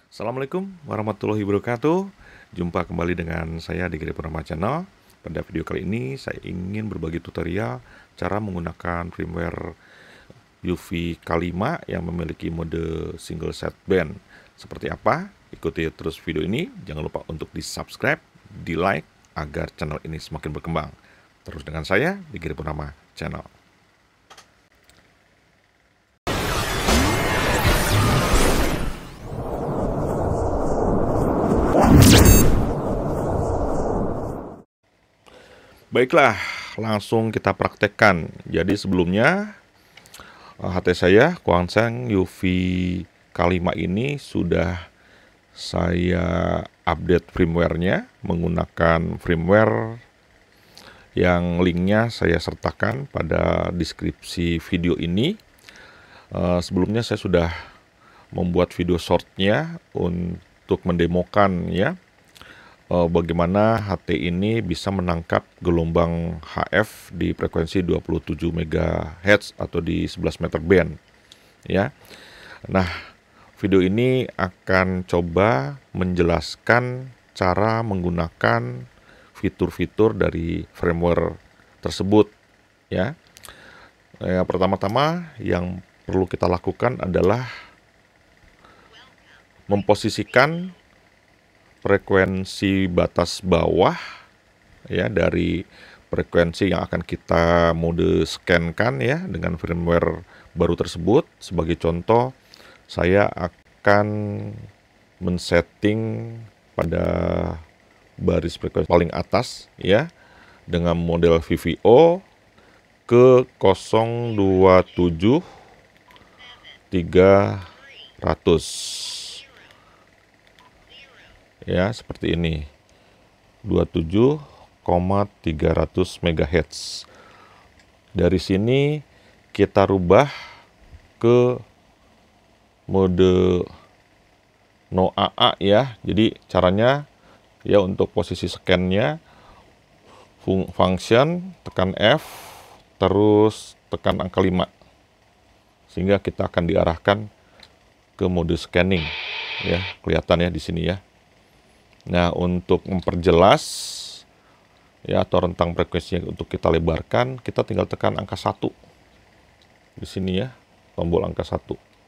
Assalamualaikum warahmatullahi wabarakatuh. Jumpa kembali dengan saya di Giri Purnama Channel. Pada video kali ini saya ingin berbagi tutorial cara menggunakan firmware UV K5 yang memiliki mode single sideband. Seperti apa? Ikuti terus video ini. Jangan lupa untuk di subscribe, di like agar channel ini semakin berkembang. Terus dengan saya di Giri Purnama Channel. Baiklah, langsung kita praktekkan. Jadi sebelumnya HT saya Kwangseng UV K5 ini sudah saya update firmware-nya menggunakan firmware yang linknya saya sertakan pada deskripsi video ini. Sebelumnya saya sudah membuat video shortnya untuk mendemokan ya bagaimana HT ini bisa menangkap gelombang HF di frekuensi 27 MHz atau di 11 meter band ya. Nah, video ini akan coba menjelaskan cara menggunakan fitur-fitur dari firmware tersebut ya. Pertama-tama yang perlu kita lakukan adalah memposisikan frekuensi batas bawah ya dari frekuensi yang akan kita mode scan-kan ya dengan firmware baru tersebut. Sebagai contoh, saya akan men-setting pada baris frekuensi paling atas ya dengan model VVO ke 027 300 ya, seperti ini 27,300 MHz. Dari sini kita rubah ke mode no AA ya. Jadi caranya ya untuk posisi scan-nya function tekan F terus tekan angka 5 sehingga kita akan diarahkan ke mode scanning ya, kelihatan ya di sini ya. Nah, untuk memperjelas ya atau rentang frekuensinya untuk kita lebarkan, kita tinggal tekan angka 1 di sini ya, tombol angka 1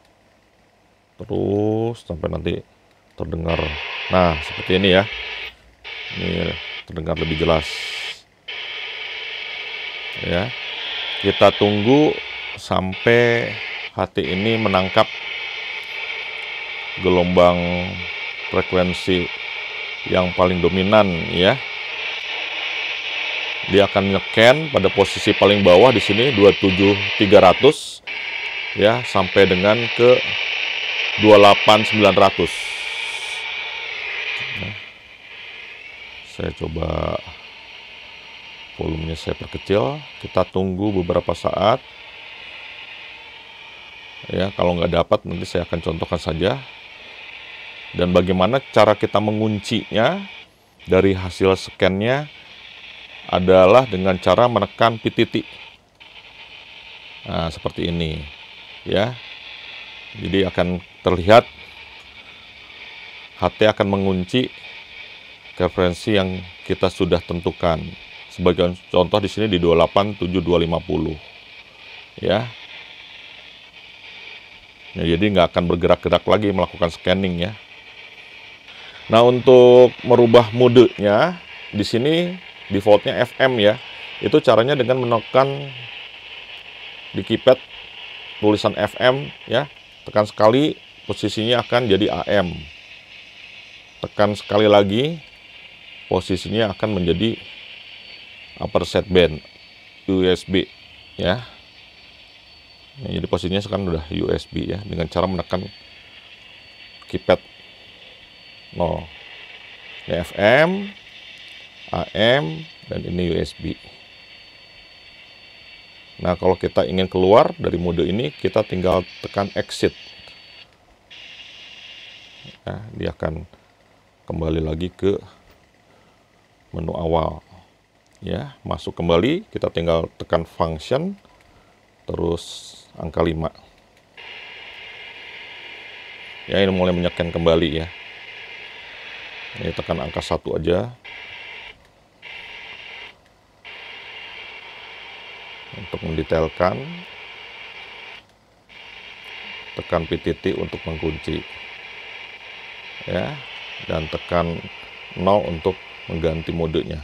terus sampai nanti terdengar. Nah, seperti ini ya, ini terdengar lebih jelas ya. Kita tunggu sampai HT ini menangkap gelombang frekuensi yang paling dominan ya. Dia akan nge-scan pada posisi paling bawah di sini 27300 ya sampai dengan ke 28900. Nah, saya coba volumenya saya perkecil. Kita tunggu beberapa saat ya. Kalau nggak dapat nanti saya akan contohkan saja. Dan bagaimana cara kita menguncinya dari hasil scan-nya adalah dengan cara menekan P titik. Nah, seperti ini ya. Jadi akan terlihat HT akan mengunci frekuensi yang kita sudah tentukan. Sebagai contoh di sini di 287.250 ya. Ya, jadi nggak akan bergerak-gerak lagi melakukan scanning ya. Nah, untuk merubah modenya di sini defaultnya FM ya. Itu caranya dengan menekan di keypad tulisan FM ya. Tekan sekali posisinya akan jadi AM. Tekan sekali lagi posisinya akan menjadi upper sideband USB ya. Jadi posisinya sekarang udah USB ya dengan cara menekan keypad 0. Ini FM, AM, dan ini USB. Nah, kalau kita ingin keluar dari mode ini, kita tinggal tekan exit. Nah, dia akan kembali lagi ke menu awal. Ya, masuk kembali, kita tinggal tekan function, terus angka 5. Ya, ini mulai menyeken kembali ya. Ini tekan angka 1 aja. Untuk mendetailkan. Tekan PTT untuk mengunci. Ya, dan tekan 0 untuk mengganti modenya.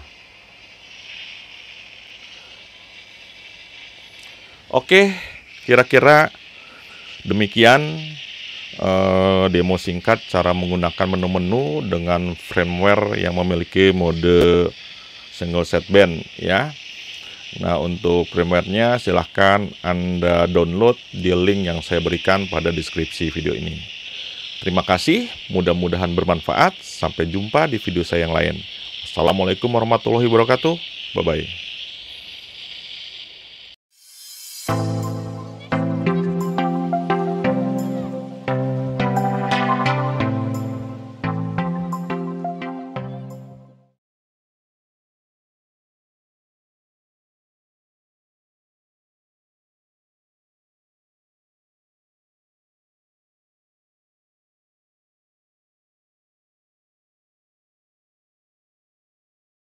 Oke, kira-kira demikian demo singkat cara menggunakan menu-menu dengan firmware yang memiliki mode single sideband ya. Nah, untuk firmware-nya silahkan Anda download di link yang saya berikan pada deskripsi video ini. Terima kasih, mudah-mudahan bermanfaat. Sampai jumpa di video saya yang lain. Assalamualaikum warahmatullahi wabarakatuh. Bye-bye.